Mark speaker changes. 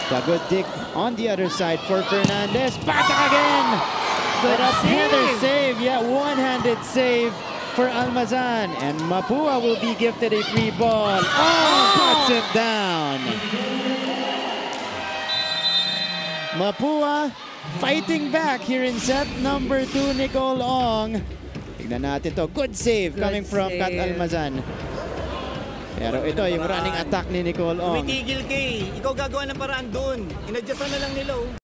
Speaker 1: The good dig on the other side for Fernandez. Patak again! Good header save. Yeah, one-handed save for Almazan. And Mapua will be gifted a free ball. Oh, cuts it down. Mapua fighting back here in set number 2, Nicole Ong. Tignan natin to. Good save coming from Kat Almazan. Pero ito yung running attack ni Nicole Ong.
Speaker 2: Tumitigil kay. Ikaw gagawa ng paraan doon. Inadjustan na lang nila.